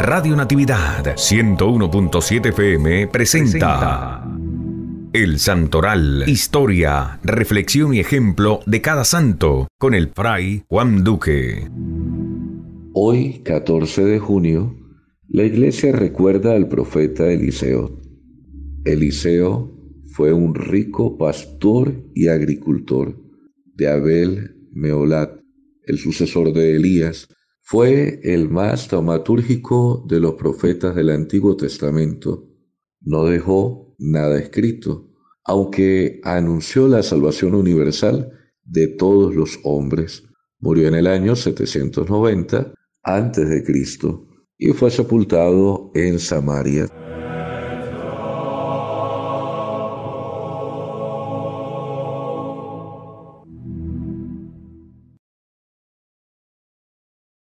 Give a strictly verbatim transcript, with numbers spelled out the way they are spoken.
Radio Natividad ciento uno punto siete F M presenta El Santoral, historia, reflexión y ejemplo de cada santo, con el Fray Juan Duque. Hoy, catorce de junio, la Iglesia recuerda al profeta Eliseo. Eliseo fue un rico pastor y agricultor de Abel Meholat, el sucesor de Elías. Fue el más taumatúrgico de los profetas del Antiguo Testamento. No dejó nada escrito, aunque anunció la salvación universal de todos los hombres. Murió en el año setecientos noventa antes de Cristo y fue sepultado en Samaria.